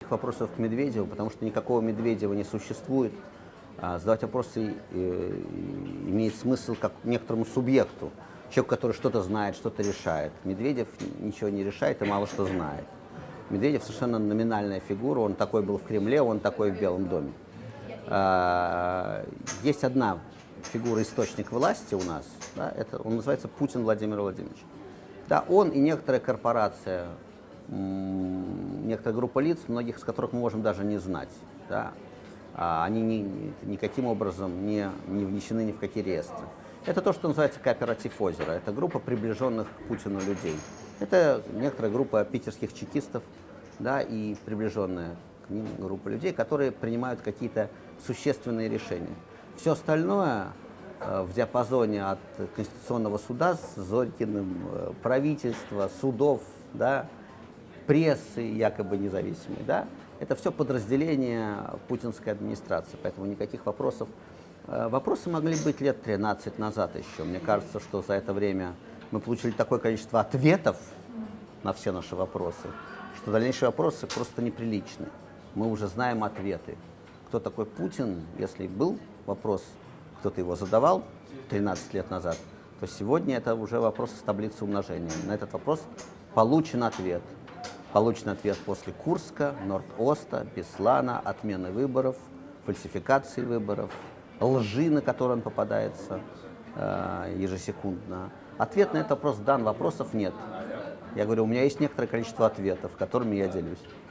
никаких вопросов к Медведеву, потому что никакого Медведева не существует. Задавать вопросы имеет смысл как некоторому субъекту, человеку, который что-то знает, что-то решает. Медведев ничего не решает и мало что знает. Медведев совершенно номинальная фигура, он такой был в Кремле, он такой в Белом доме. Есть одна фигура, источник власти у нас, да, он называется Путин Владимир Владимирович. Да, он и некоторая корпорация, некоторая группа лиц, многих из которых мы можем даже не знать. Да. Они никаким образом не внесены ни в какие реестры. Это то, что называется кооператив «Озеро». Это группа приближенных к Путину людей. Это некоторая группа питерских чекистов, да, и приближенная к ним группа людей, которые принимают какие-то существенные решения. Все остальное в диапазоне от Конституционного суда с Зорькиным, правительства, судов, да, прессы якобы независимой, да, это все подразделение путинской администрации, поэтому никаких вопросов. Вопросы могли быть лет 13 назад еще. Мне кажется, что за это время мы получили такое количество ответов на все наши вопросы, что дальнейшие вопросы просто неприличны. Мы уже знаем ответы. Кто такой Путин, если был вопрос, кто-то его задавал 13 лет назад, то сегодня это уже вопрос с таблицы умножения. На этот вопрос получен ответ. Получен ответ после Курска, Норд-Оста, Беслана, отмены выборов, фальсификации выборов, лжи, на которые он попадается ежесекундно. Ответ на этот вопрос дан, вопросов нет. Я говорю, у меня есть некоторое количество ответов, которыми я делюсь.